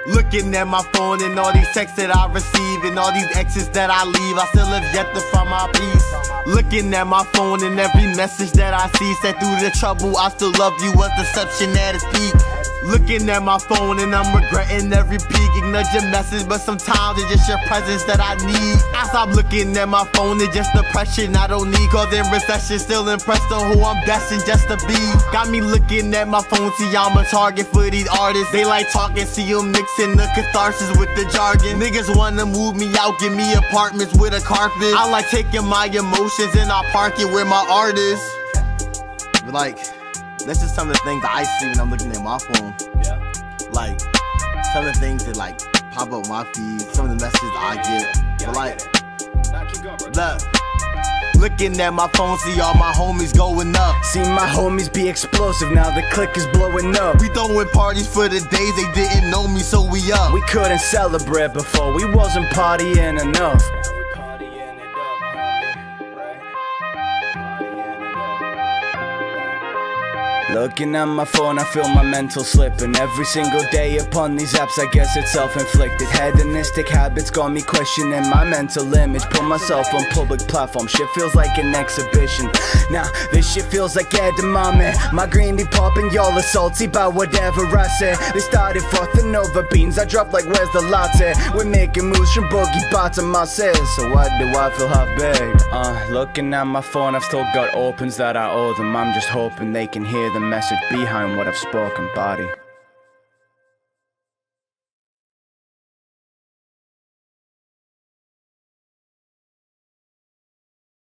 Looking at my phone and all these texts that I receive and all these exes that I leave, I still have yet to find my peace. Looking at my phone and every message that I see said through the trouble I still love you was deception at its peak. Looking at my phone and I'm regretting every peak. Ignore your message, but sometimes it's just your presence that I need. I stop looking at my phone, it's just depression I don't need. Cause in recession, still impressed on who I'm destined just to be. Got me looking at my phone, see I'm a target for these artists. They like talking, see them mixing the catharsis with the jargon. Niggas wanna move me out, give me apartments with a carpet. I like taking my emotions and I park it where my art is. But like, that's just some of the things that I see when I'm looking at my phone. Yeah. Like, some of the things that like pop up my feed, some of the messages I get. But like, look, looking at my phone, see all my homies going up. See my homies be explosive, now the clique is blowing up. We throwing parties for the days they didn't know me, so we up. We couldn't celebrate before, we wasn't partying enough. Looking at my phone, I feel my mental slipping. Every single day upon these apps, I guess it's self-inflicted. Hedonistic habits got me questioning my mental image. Put myself on public platforms, shit feels like an exhibition. Now, this shit feels like edamame. My green be popping, y'all are salty about whatever I say. They started frothing over beans, I dropped like where's the latte? We're making moves from boogie bots and Marseille, so why do I feel half-baked? Looking at my phone, I've still got opens that I owe them. I'm just hoping they can hear the message behind what I've spoken, body.